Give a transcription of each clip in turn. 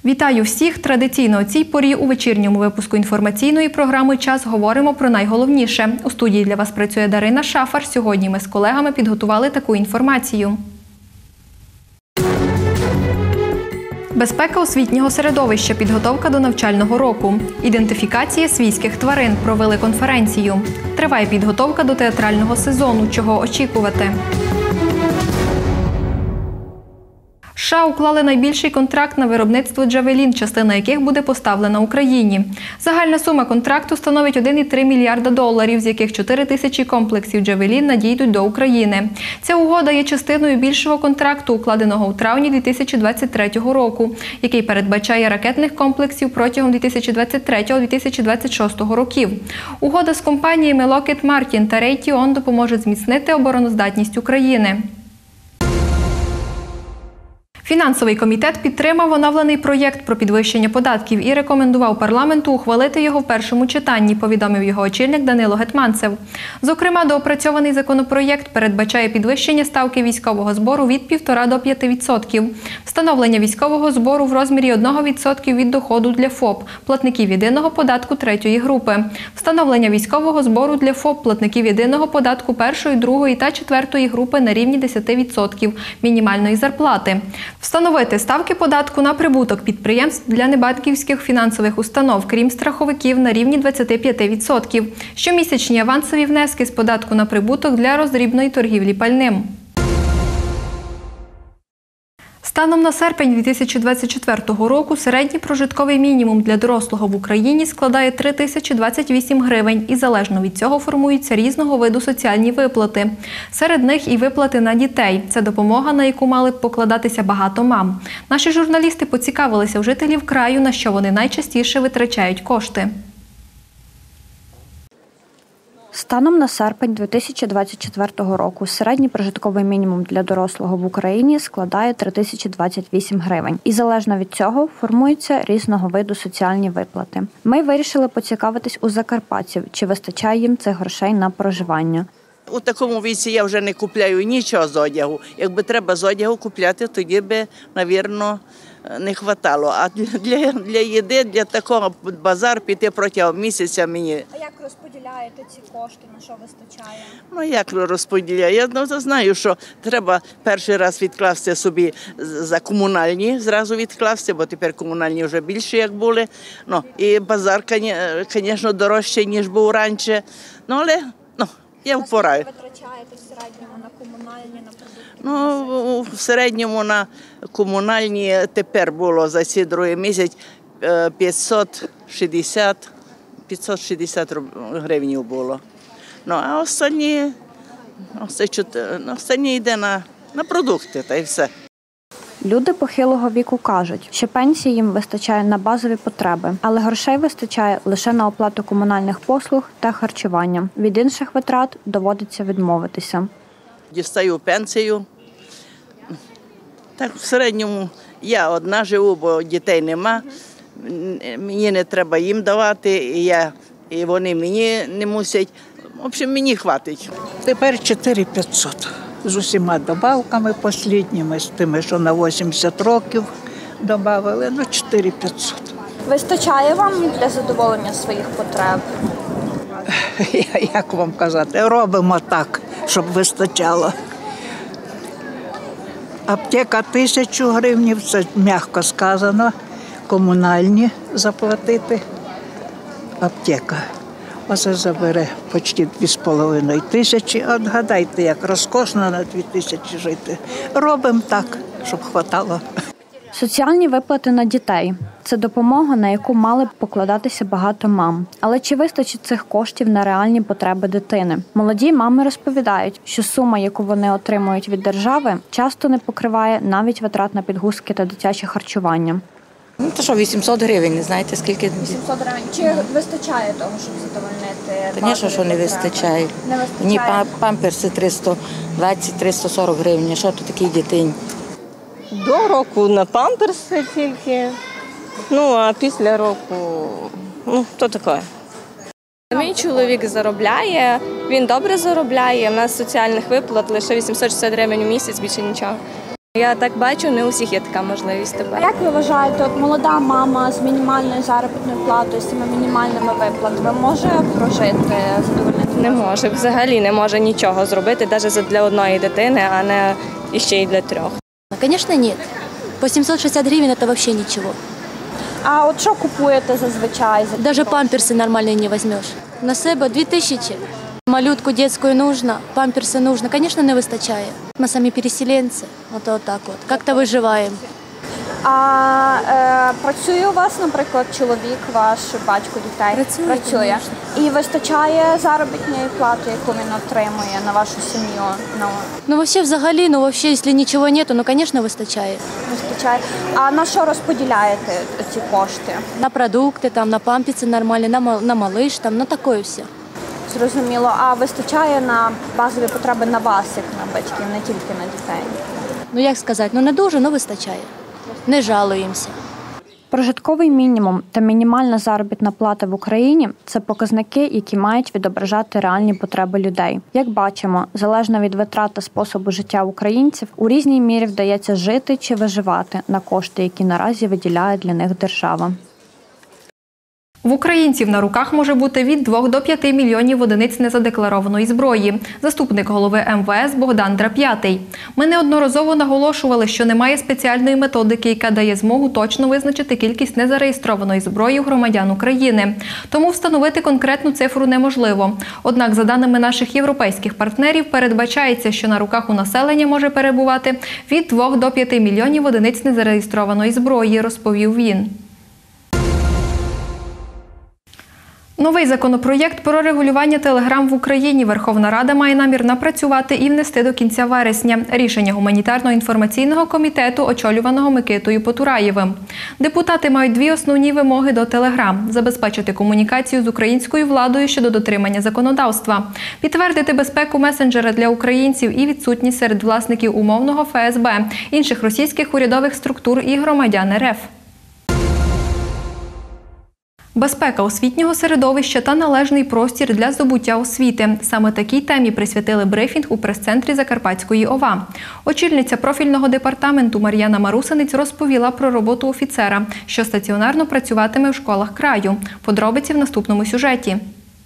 Вітаю всіх! Традиційно о цій порі у вечірньому випуску інформаційної програми «Час» говоримо про найголовніше. У студії для вас працює Дарина Шафар. Сьогодні ми з колегами підготували таку інформацію. Безпека освітнього середовища, підготовка до навчального року. Ідентифікація свійських тварин. Провели конференцію. Триває підготовка до театрального сезону. Чого очікувати? США уклали найбільший контракт на виробництво «Джавелін», частина яких буде поставлена Україні. Загальна сума контракту становить 1,3 мільярда доларів, з яких 4 тисячі комплексів «Джавелін» надійдуть до України. Ця угода є частиною більшого контракту, укладеного у травні 2023 року, який передбачає ракетних комплексів протягом 2023-2026 років. Угода з компаніями Lockheed Martin та Raytheon допоможе зміцнити обороноздатність України. Фінансовий комітет підтримав оновлений проєкт про підвищення податків і рекомендував парламенту ухвалити його в першому читанні, повідомив його очільник Данило Гетманцев. Зокрема, доопрацьований законопроєкт передбачає підвищення ставки військового збору від 1,5 до 5%, встановлення військового збору в розмірі 1% від доходу для ФОП, платників єдиного податку третьої групи, встановлення військового збору для ФОП, платників єдиного податку першої, другої та четвертої групи на рівні 10% мінімальної зарплати. Встановити ставки податку на прибуток підприємств для небанківських фінансових установ, крім страховиків, на рівні 25%. Щомісячні авансові внески з податку на прибуток для роздрібної торгівлі пальним. Станом на серпень 2024 року середній прожитковий мінімум для дорослого в Україні складає 3028 гривень і залежно від цього формуються різного виду соціальні виплати. Серед них і виплати на дітей. Це допомога, на яку мали б покладатися багато мам. Наші журналісти поцікавилися у жителів краю, на що вони найчастіше витрачають кошти. Станом на серпень 2024 року середній прожитковий мінімум для дорослого в Україні складає 3028 гривень. І залежно від цього формуються різного виду соціальні виплати. Ми вирішили поцікавитись у закарпатців, чи вистачає їм цих грошей на проживання. У такому віці я вже не купляю нічого з одягу. Якби треба з одягу купляти, тоді би, мабуть, не хватало. А для їди, для такого базар піти протягом місяця мені. А як розподіляєте ці кошти, на що вистачає? Ну, як розподіляю? Я знаю, що треба перший раз відкласти собі за комунальні, зразу відкласти, бо тепер комунальні вже більше, як були. Ну, і базар, звісно, дорожче, ніж був раніше. Ну, але я впораю. Скільки витрачаєте в середньому на комунальні, на продукти? Ну, в середньому на комунальні тепер було за цей другий місяць 560 гривень було. Ну, а останні йде на продукти, та й все. Люди похилого віку кажуть, що пенсії їм вистачає на базові потреби, але грошей вистачає лише на оплату комунальних послуг та харчування. Від інших витрат доводиться відмовитися. Дістаю пенсію. Так, в середньому я одна живу, бо дітей нема. Мені не треба їм давати, і вони мені не мусять. В общем, мені хватить. Тепер 4500. З усіма добавками останніми, з тими, що на 80 років додали, 4500. Вистачає вам для задоволення своїх потреб? Як вам казати, робимо так, щоб вистачало. Аптека 1000 гривень, це м'яко сказано, комунальні заплатити. Аптека. Оце забере почти 2500. От гадайте, як розкошно на 2000 жити. Робимо так, щоб хватало. Соціальні виплати на дітей – це допомога, на яку мали б покладатися багато мам. Але чи вистачить цих коштів на реальні потреби дитини? Молоді мами розповідають, що сума, яку вони отримують від держави, часто не покриває навіть витрат на підгузки та дитяче харчування. Ну, то що, 800 гривень, не знаєте, скільки? 800 гривень. Чи вистачає того, щоб задовольнити? Звісно, що не вистачає. Ні, памперси 320-340 гривень, що то такій дитині? До року на памперси тільки, а після року, то таке. Мій чоловік заробляє, він добре заробляє, у нас соціальних виплат лише 860 гривень у місяць, більше нічого. Я так бачу, не у всіх є така можливість А тепер. як ви вважаєте, от молода мама з мінімальною заробітною платою, з цими мінімальними виплатами може прожити, задовольнити? Не може, взагалі не може нічого зробити, навіть для одної дитини, а не іще й для трьох. Конечно, нет. По 760 гривен это вообще ничего. А от що купуєте зазвичай? Даже памперсы нормальные не возьмешь. На себе 2000. Малютку детскую нужно, памперсы нужно. Конечно, не вистачає. Мы сами переселенцы. Вот так вот. Как-то выживаем. Працює у вас, наприклад, чоловік, ваш батько дітей? Працює. І вистачає заробітної плати, яку він отримує на вашу сім'ю? Ну, вообще, взагалі, если ничего нету, ну, конечно, вистачає. Вистачає. А на що розподіляєте ці кошти? На продукти, там, на памперси нормальні, на малыш, там, на такое все. Зрозуміло. А вистачає на базові потреби на вас, як на батьків, не тільки на дітей? Ну, як сказати, ну, не дуже, але вистачає. Не жалуємося. Прожитковий мінімум та мінімальна заробітна плата в Україні – це показники, які мають відображати реальні потреби людей. Як бачимо, залежно від витрат та способу життя українців, у різній мірі вдається жити чи виживати на кошти, які наразі виділяє для них держава. В українців на руках може бути від 2 до 5 мільйонів одиниць незадекларованої зброї. Заступник голови МВС Богдан Драп'ятий. Ми неодноразово наголошували, що немає спеціальної методики, яка дає змогу точно визначити кількість незареєстрованої зброї у громадян України. Тому встановити конкретну цифру неможливо. Однак, за даними наших європейських партнерів, передбачається, що на руках у населення може перебувати від 2 до 5 мільйонів одиниць незареєстрованої зброї, розповів він. Новий законопроєкт про регулювання телеграм в Україні Верховна Рада має намір напрацювати і внести до кінця вересня. Рішення гуманітарно-інформаційного комітету, очолюваного Микитою Потураєвим. Депутати мають дві основні вимоги до телеграм – забезпечити комунікацію з українською владою щодо дотримання законодавства, підтвердити безпеку месенджера для українців і відсутність серед власників умовного ФСБ, інших російських урядових структур і громадян РФ. Безпека освітнього середовища та належний простір для здобуття освіти. Саме такій темі присвятили брифінг у прес-центрі Закарпатської ОВА. Очільниця профільного департаменту Мар'яна Марусинець розповіла про роботу офіцера, що стаціонарно працюватиме в школах краю. Подробиці в наступному сюжеті.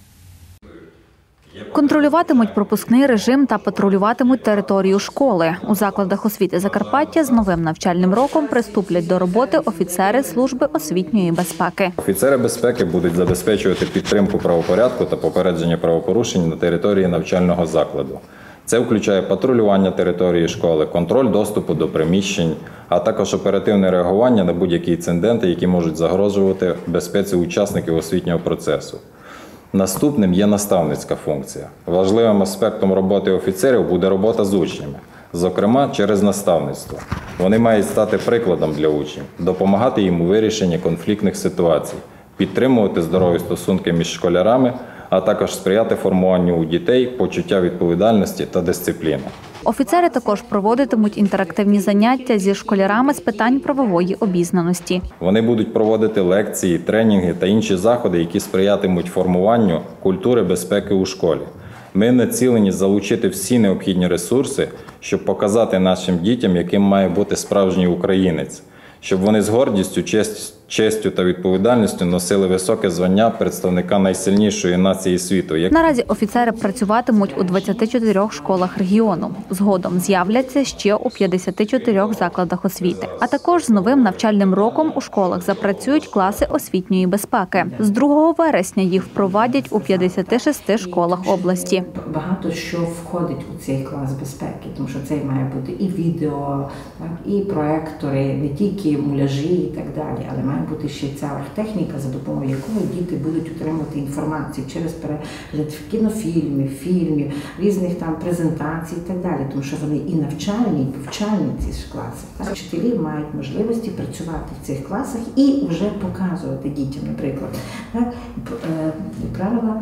Контролюватимуть пропускний режим та патрулюватимуть територію школи. У закладах освіти Закарпаття з новим навчальним роком приступлять до роботи офіцери Служби освітньої безпеки. Офіцери безпеки будуть забезпечувати підтримку правопорядку та попередження правопорушень на території навчального закладу. Це включає патрулювання території школи, контроль доступу до приміщень, а також оперативне реагування на будь-які інциденти, які можуть загрожувати безпеці учасників освітнього процесу. Наступним є наставницька функція. Важливим аспектом роботи офіцерів буде робота з учнями, зокрема через наставництво. Вони мають стати прикладом для учнів, допомагати їм у вирішенні конфліктних ситуацій, підтримувати здорові стосунки між школярами, а також сприяти формуванню у дітей почуття відповідальності та дисципліни. Офіцери також проводитимуть інтерактивні заняття зі школярами з питань правової обізнаності. Вони будуть проводити лекції, тренінги та інші заходи, які сприятимуть формуванню культури безпеки у школі. Ми націлені залучити всі необхідні ресурси, щоб показати нашим дітям, яким має бути справжній українець, щоб вони з гордістю, честю та відповідальністю носили високе звання представника найсильнішої нації світу. Наразі офіцери працюватимуть у 24 школах регіону. Згодом з'являться ще у 54 закладах освіти. А також з новим навчальним роком у школах запрацюють класи освітньої безпеки. З 2 вересня їх впровадять у 56 школах області. Багато що входить у цей клас безпеки, тому що це має бути і відео, і проектори, не тільки муляжі і так далі, але має бути ще ця техніка, за допомогою якої діти будуть отримувати інформацію через перегляд кінофільмів, фільмів, різних там презентацій і так далі, тому що вони і навчальні, і повчальні ці ж класи. Так? Вчителі мають можливості працювати в цих класах і вже показувати дітям, наприклад, так? Правила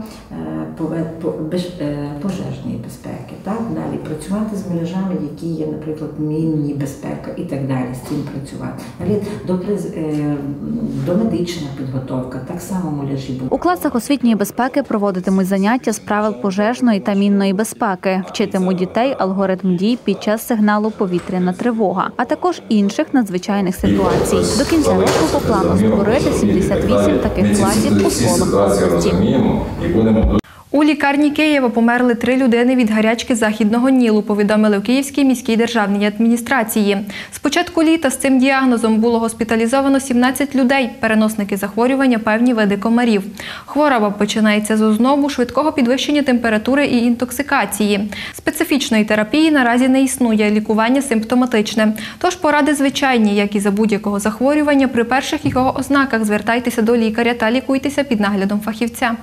пожежної безпеки, так? Далі працювати з мережами, які є, наприклад, мінні безпека і так далі, з цим працювати. Далі домедична підготовка, так само муляжі будуть. У класах освітньої безпеки проводитимуть заняття з правил пожежної та мінної безпеки, вчитимуть дітей алгоритм дій під час сигналу «Повітряна тривога», а також інших надзвичайних ситуацій. До кінця року по плану створити 78 таких класів у школах області. У лікарні Києва померли 3 людини від гарячки Західного Нілу, повідомили у Київській міській державній адміністрації. З початку літа з цим діагнозом було госпіталізовано 17 людей, переносники захворювання певні види комарів. Хвороба починається з ознобу, швидкого підвищення температури і інтоксикації. Специфічної терапії наразі не існує, лікування симптоматичне. Тож поради звичайні, як і за будь-якого захворювання, при перших його ознаках звертайтеся до лікаря та лікуйтеся під наглядом фахівця.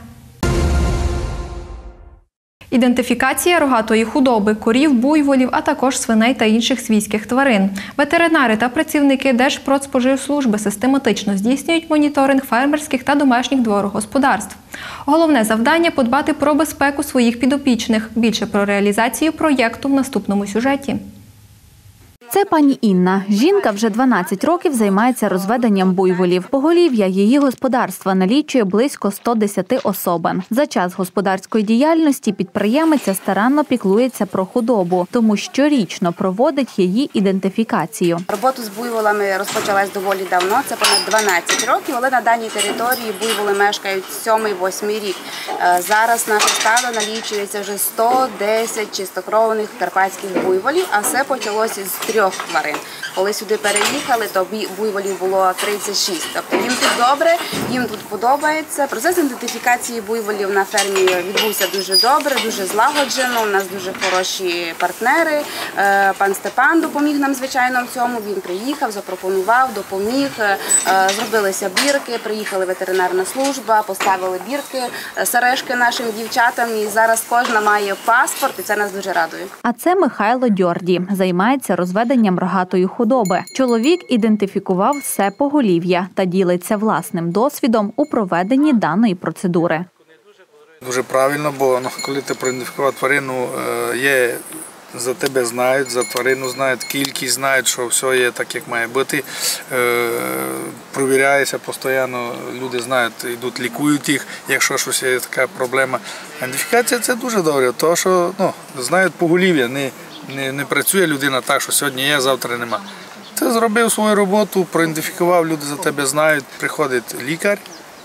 Ідентифікація рогатої худоби, корів, буйволів, а також свиней та інших свійських тварин. Ветеринари та працівники Держпродспоживслужби систематично здійснюють моніторинг фермерських та домашніх дворогосподарств. Головне завдання – подбати про безпеку своїх підопічних. Більше про реалізацію проєкту в наступному сюжеті. Це пані Інна. Жінка вже 12 років займається розведенням буйволів. Поголів'я її господарства налічує близько 110 особин. За час господарської діяльності підприємиця старанно піклується про худобу, тому щорічно проводить її ідентифікацію. Роботу з буйволами розпочалась доволі давно, це понад 12 років, але на даній території буйволи мешкають 7-8 рік. Зараз наше стадо налічується вже 110 чистокровних карпатських буйволів, а все почалося з 3 тварин. Коли сюди переїхали, то буйволів було 36. Тобто їм тут добре, їм тут подобається. Процес ідентифікації буйволів на фермі відбувся дуже добре, дуже злагоджено. У нас дуже хороші партнери. Пан Степан допоміг нам, звичайно, в цьому. Він приїхав, запропонував, допоміг. Зробилися бірки, приїхала ветеринарна служба, поставили бірки, сережки нашим дівчатам. І зараз кожна має паспорт, і це нас дуже радує. А це Михайло Дьорді. Займається розведенням рогатої худоби. Чоловік ідентифікував все поголів'я та ділиться власним досвідом у проведенні даної процедури. Дуже правильно, бо коли ти проідентифікував тварину, є, за тебе знають, за тварину знають, кількість знають, що все є так, як має бути. Провіряється постійно, люди знають, йдуть, лікують їх, якщо щось є така проблема. Ідентифікація – це дуже добре, тому що знають поголів'я, не працює людина так, що сьогодні є, завтра нема. Ти зробив свою роботу, проідентифікував, люди за тебе знають. Приходить лікар,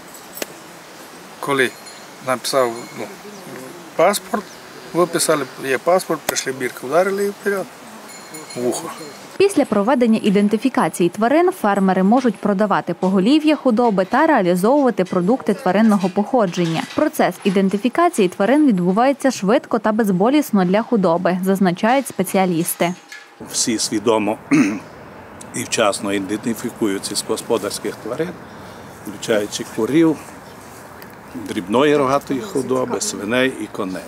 коли написав паспорт, виписали, є паспорт, прийшли бірку, вдарили і вперед, в ухо. Після проведення ідентифікації тварин фермери можуть продавати поголів'я худоби та реалізовувати продукти тваринного походження. Процес ідентифікації тварин відбувається швидко та безболісно для худоби, зазначають спеціалісти. Всі свідомо і вчасно ідентифікують сільськогосподарських тварин, включаючи корів, дрібної рогатої худоби, свиней і коней.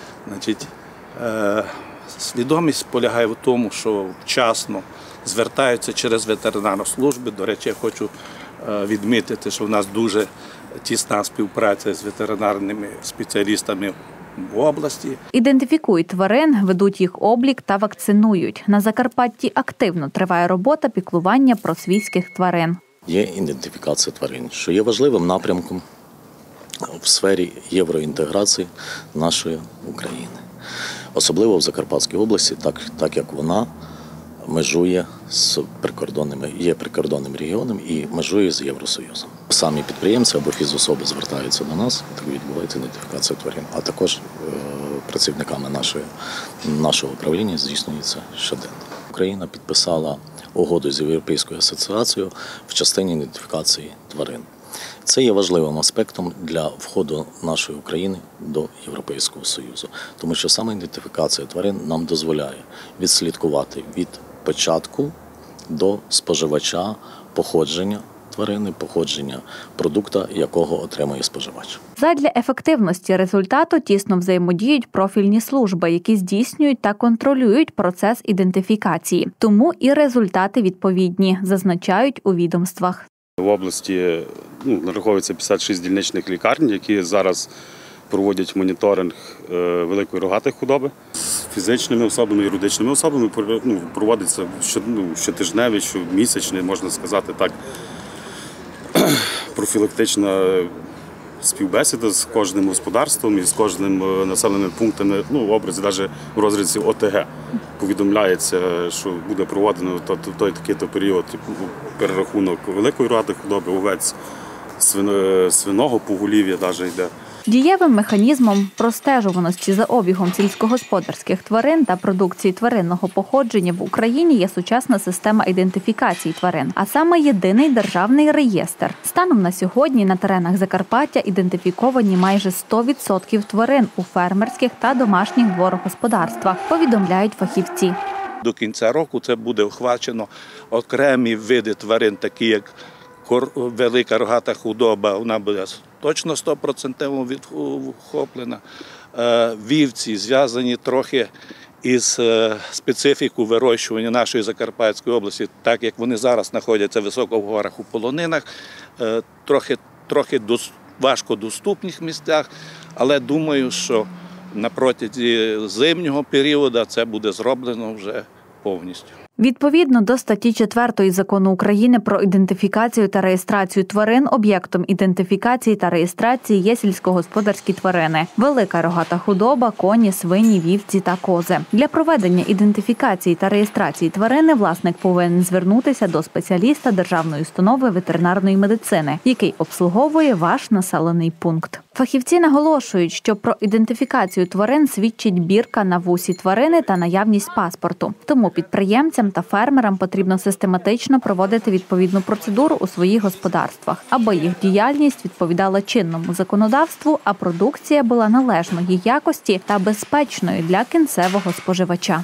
Свідомість полягає в тому, що вчасно звертаються через ветеринарну службу. До речі, я хочу відмітити, що в нас дуже тісна співпраця з ветеринарними спеціалістами в області. Ідентифікують тварин, ведуть їх облік та вакцинують. На Закарпатті активно триває робота піклування про свійських тварин. Є ідентифікація тварин, що є важливим напрямком в сфері євроінтеграції нашої України. Особливо в Закарпатській області, так як вона межує з є прикордонним регіоном і межує з Євросоюзом. Самі підприємці або фізособи звертаються до нас, так відбувається ідентифікація тварин, а також працівниками нашого управління здійснюється щоденно. Україна підписала угоду з Європейською асоціацією в частині ідентифікації тварин. Це є важливим аспектом для входу нашої України до Європейського Союзу, тому що саме ідентифікація тварин нам дозволяє відслідкувати від початку до споживача походження тварини, походження продукту, якого отримує споживач. Задля ефективності результату тісно взаємодіють профільні служби, які здійснюють та контролюють процес ідентифікації. Тому і результати відповідні, зазначають у відомствах. В області нараховується 56 дільничних лікарень, які зараз проводять моніторинг великої рогатої худоби. З фізичними особами, юридичними особами проводиться щотижневий, щомісячний, можна сказати так, профілактична співбесіда з кожним господарством і з кожним населеним пунктом, в образі, навіть в розрізі ОТГ. Повідомляється, що буде проведено той такий-то період перерахунок великої рогатої худоби, овець, свиного поголів'я навіть йде. Дієвим механізмом простежуваності за обігом сільськогосподарських тварин та продукції тваринного походження в Україні є сучасна система ідентифікації тварин, а саме єдиний державний реєстр. Станом на сьогодні на теренах Закарпаття ідентифіковані майже 100% тварин у фермерських та домашніх дворогосподарствах, повідомляють фахівці. До кінця року це буде охвачено окремі види тварин, такі як велика рогата худоба, вона буде точно 100% відхоплена. Вівці зв'язані трохи із специфікою вирощування нашої Закарпатської області, так як вони зараз знаходяться високо в горах у полонинах, трохи важко доступних місцях, але думаю, що на протязі зимнього періоду це буде зроблено вже повністю. Відповідно до статті 4 Закону України про ідентифікацію та реєстрацію тварин, об'єктом ідентифікації та реєстрації є сільськогосподарські тварини – велика рогата худоба, коні, свині, вівці та кози. Для проведення ідентифікації та реєстрації тварини власник повинен звернутися до спеціаліста Державної установи ветеринарної медицини, який обслуговує ваш населений пункт. Фахівці наголошують, що про ідентифікацію тварин свідчить бірка на вусі тварини та наявність паспорту. Тому підприємцям та фермерам потрібно систематично проводити відповідну процедуру у своїх господарствах, аби їх діяльність відповідала чинному законодавству, а продукція була належної якості та безпечною для кінцевого споживача.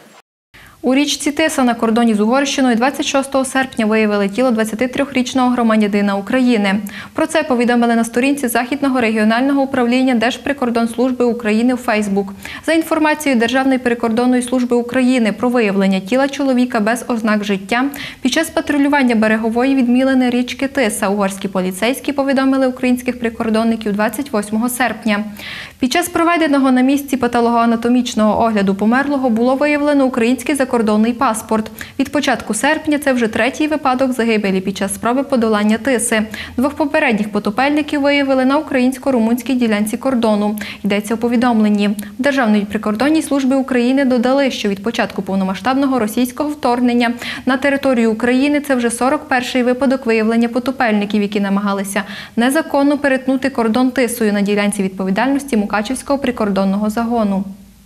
У річці Тиса на кордоні з Угорщиною 26 серпня виявили тіло 23-річного громадянина України. Про це повідомили на сторінці Західного регіонального управління Держприкордонслужби України у Фейсбук. За інформацією Державної прикордонної служби України про виявлення тіла чоловіка без ознак життя, під час патрулювання берегової відмілини річки Тиса угорські поліцейські повідомили українських прикордонників 28 серпня. Під час проведеного на місці патологоанатомічного огляду померлого було виявлено український закордонний паспорт. Від початку серпня це вже третій випадок загибелі під час спроби подолання Тиси. Двох попередніх потопельників виявили на українсько-румунській ділянці кордону. Йдеться у повідомленні. В Державній прикордонній службі України додали, що від початку повномасштабного російського вторгнення на територію України це вже 41-й випадок виявлення потопельників, які намагалися незаконно перетнути кордон Тисою на ділянці відповідальності Мукачівського прикордонного загону.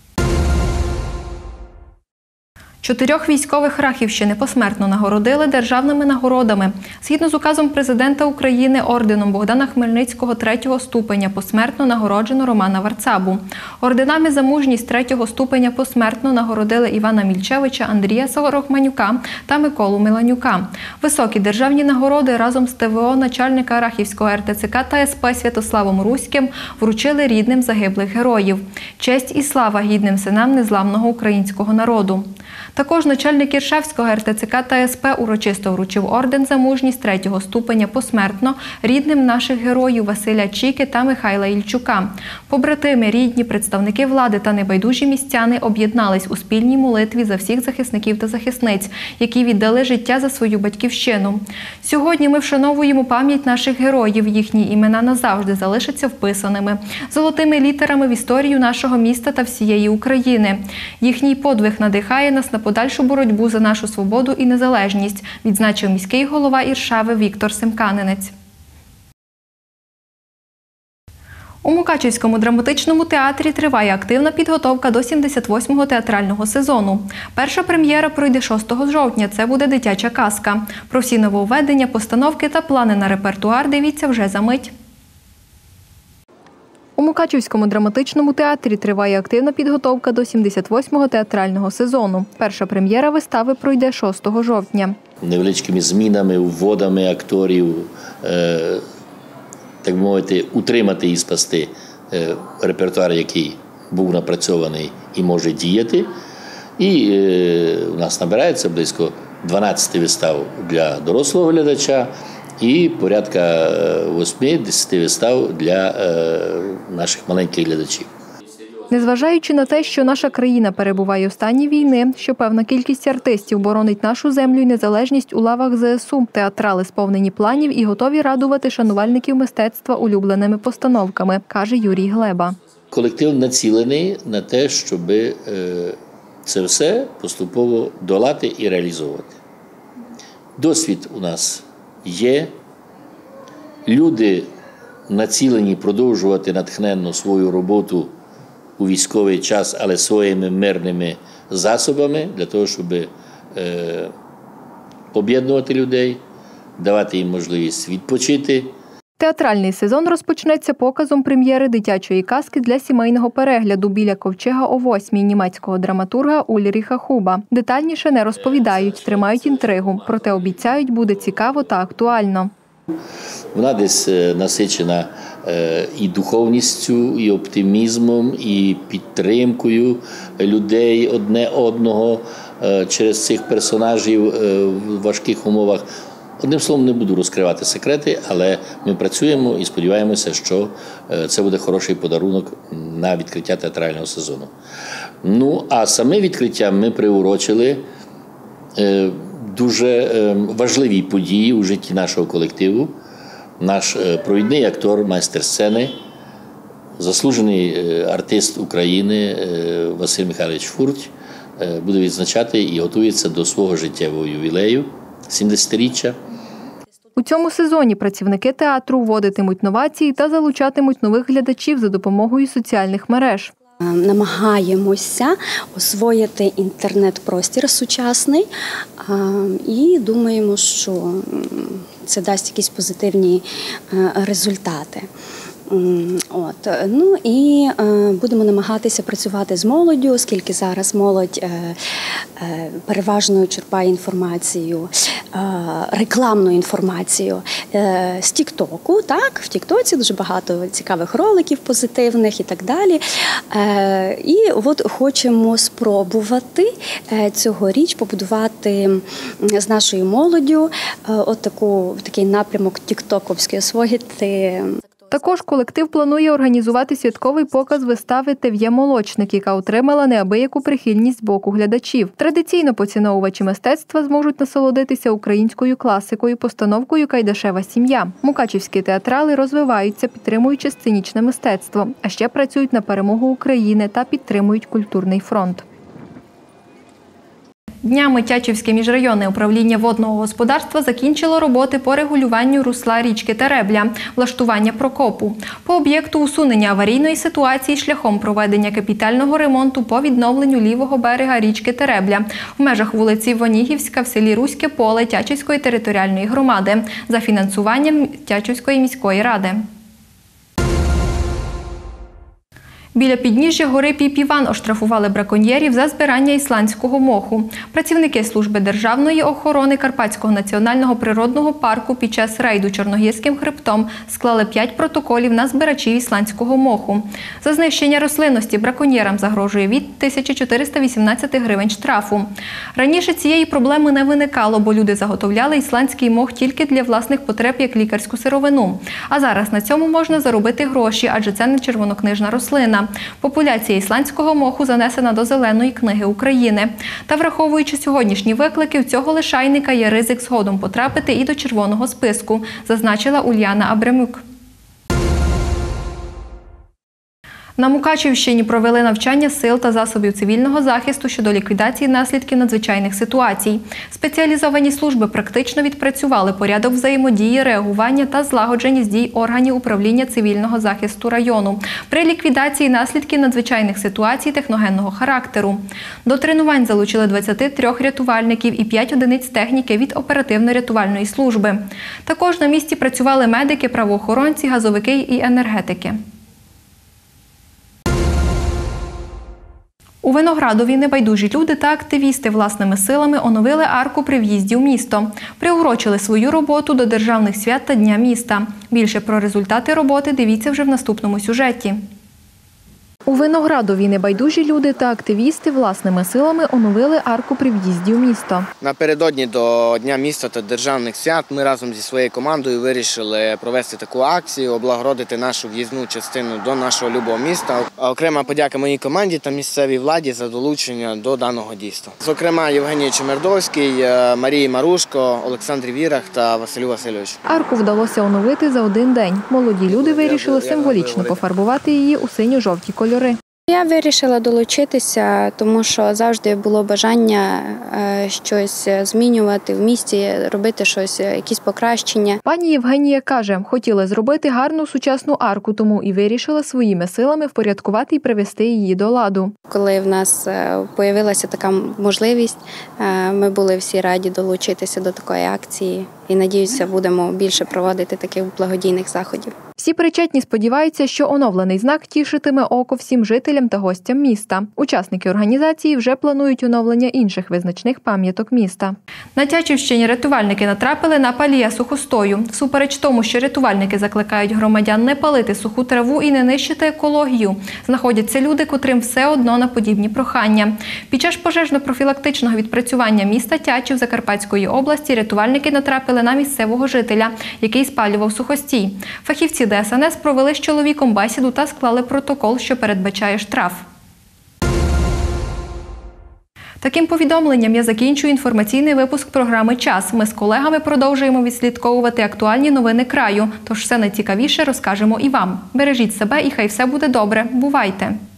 4 військових Рахівщини посмертно нагородили державними нагородами. Згідно з указом президента України, орденом Богдана Хмельницького 3-го ступеня посмертно нагороджено Романа Варцабу. Орденами за мужність 3-го ступеня посмертно нагородили Івана Мільчевича, Андрія Сорохманюка та Миколу Миланюка. Високі державні нагороди разом з ТВО начальника Рахівського РТЦК та СП Святославом Руським вручили рідним загиблих героїв. Честь і слава гідним синам незламного українського народу. Також начальник Іршавського РТЦК та СП урочисто вручив орден за мужність 3-го ступеня посмертно рідним наших героїв Василя Чіки та Михайла Ільчука. Побратими, рідні, представники влади та небайдужі містяни об'єднались у спільній молитві за всіх захисників та захисниць, які віддали життя за свою батьківщину. Сьогодні ми вшановуємо пам'ять наших героїв, їхні імена назавжди залишаться вписаними золотими літерами в історію нашого міста та всієї України. Їхній подвиг надихає нас на подальшу боротьбу за нашу свободу і незалежність, відзначив міський голова Іршави Віктор Семканинець. У Мукачівському драматичному театрі триває активна підготовка до 78-го театрального сезону. Перша прем'єра пройде 6 жовтня. Це буде дитяча казка. Про всі нововведення, постановки та плани на репертуар дивіться вже за мить. У Мукачівському драматичному театрі триває активна підготовка до 78-го театрального сезону. Перша прем'єра вистави пройде 6 жовтня. Невеличкими змінами, вводами акторів, так мовити, утримати і спасти репертуар, який був напрацьований і може діяти. І у нас набирається близько 12 вистав для дорослого глядача і порядка 8-10 вистав для наших маленьких глядачів. Незважаючи на те, що наша країна перебуває у стані війни, що певна кількість артистів боронить нашу землю і незалежність у лавах ЗСУ, театрали сповнені планів і готові радувати шанувальників мистецтва улюбленими постановками, каже Юрій Глеба. Колектив націлений на те, щоб це все поступово долати і реалізовувати. Досвід у нас є. Люди націлені продовжувати натхненно свою роботу у військовий час, але своїми мирними засобами, для того, щоб об'єднувати людей, давати їм можливість відпочити. Театральний сезон розпочнеться показом прем'єри дитячої казки для сімейного перегляду «Біля ковчега о 8» німецького драматурга Ульріха Хуба. Детальніше не розповідають, тримають інтригу, проте обіцяють, буде цікаво та актуально. Вона десь насичена і духовністю, і оптимізмом, і підтримкою людей одне одного через цих персонажів в важких умовах. Одним словом, не буду розкривати секрети, але ми працюємо і сподіваємося, що це буде хороший подарунок на відкриття театрального сезону. Ну, а саме відкриття ми приурочили дуже важливій події у житті нашого колективу. Наш провідний актор, майстер сцени, заслужений артист України Василь Михайлович Фурть буде відзначати і готується до свого життєвого ювілею – 70-річчя. У цьому сезоні працівники театру вводитимуть новації та залучатимуть нових глядачів за допомогою соціальних мереж. Намагаємося освоїти інтернет-простір сучасний і думаємо, що це дасть якісь позитивні результати. Ну і будемо намагатися працювати з молоддю, оскільки зараз молодь переважно черпає інформацію, рекламну інформацію з Тік-Току. Так? В Тік-Тоці дуже багато цікавих роликів позитивних і так далі. І от хочемо спробувати цьогоріч побудувати з нашою молоддю такий напрямок тік-токовський, освоїти. Також колектив планує організувати святковий показ вистави «Тев'є молочник», яка отримала неабияку прихильність з боку глядачів. Традиційно поціновувачі мистецтва зможуть насолодитися українською класикою, постановкою «Кайдашева сім'я». Мукачівські театрали розвиваються, підтримуючи сценічне мистецтво, а ще працюють на перемогу України та підтримують культурний фронт. Днями Тячівське міжрайонне управління водного господарства закінчило роботи по регулюванню русла річки Теребля, влаштування прокопу. По об'єкту усунення аварійної ситуації шляхом проведення капітального ремонту по відновленню лівого берега річки Теребля в межах вулиці Вонігівська в селі Руське Поле Тячівської територіальної громади за фінансуванням Тячівської міської ради. Біля підніжжя гори Піп-Іван оштрафували браконьєрів за збирання ісландського моху. Працівники служби державної охорони Карпатського національного природного парку під час рейду Чорногірським хребтом склали 5 протоколів на збирачів ісландського моху. За знищення рослинності браконьєрам загрожує від 1418 гривень штрафу. Раніше цієї проблеми не виникало, бо люди заготовляли ісландський мох тільки для власних потреб як лікарську сировину. А зараз на цьому можна заробити гроші, адже це не червонокнижна рослина. Популяція ісландського моху занесена до Зеленої книги України. Та враховуючи сьогоднішні виклики, у цього лишайника є ризик згодом потрапити і до червоного списку, зазначила Ульяна Абрамюк. На Мукачівщині провели навчання сил та засобів цивільного захисту щодо ліквідації наслідків надзвичайних ситуацій. Спеціалізовані служби практично відпрацювали порядок взаємодії, реагування та злагодженість дій органів управління цивільного захисту району при ліквідації наслідків надзвичайних ситуацій техногенного характеру. До тренувань залучили 23 рятувальників і 5 одиниць техніки від оперативно-рятувальної служби. Також на місці працювали медики, правоохоронці, газовики і енергетики. У Виноградові небайдужі люди та активісти власними силами оновили арку при в'їзді у місто. Приурочили свою роботу до державних свят та Дня міста. Більше про результати роботи дивіться вже в наступному сюжеті. У Виноградові небайдужі люди та активісти власними силами оновили арку при в'їзді у місто. Напередодні до Дня міста та державних свят ми разом зі своєю командою вирішили провести таку акцію, облагородити нашу в'їзну частину до нашого любого міста. Окрема подяка моїй команді та місцевій владі за долучення до даного дійства. Зокрема, Євгеній Чемердовський, Марії Марушко, Олександрі Вірах та Василю Васильовичу. Арку вдалося оновити за один день. Молоді люди вирішили символічно пофарбувати її у синьо-жовті кольори. Я вирішила долучитися, тому що завжди було бажання щось змінювати в місті, робити щось, якісь покращення. Пані Євгенія каже, хотіла зробити гарну сучасну арку, тому і вирішила своїми силами впорядкувати і привести її до ладу. Коли в нас з'явилася така можливість, ми були всі раді долучитися до такої акції і, надіюся, будемо більше проводити таких благодійних заходів. Всі причетні сподіваються, що оновлений знак тішитиме око всім жителям та гостям міста. Учасники організації вже планують оновлення інших визначних пам'яток міста. На Тячівщині рятувальники натрапили на палія сухостою. Всупереч тому, що рятувальники закликають громадян не палити суху траву і не нищити екологію, знаходяться люди, котрим все одно на подібні прохання. Під час пожежно-профілактичного відпрацювання міста Тячів Закарпатської області рятувальники натрапили на місцевого жителя, який спалював сухостій. Фахівці ДСНС провели з чоловіком бесіду та склали протокол, що передбачає штраф. Таким повідомленням я закінчую інформаційний випуск програми «Час». Ми з колегами продовжуємо відслідковувати актуальні новини краю. Тож все найцікавіше розкажемо і вам. Бережіть себе і хай все буде добре. Бувайте!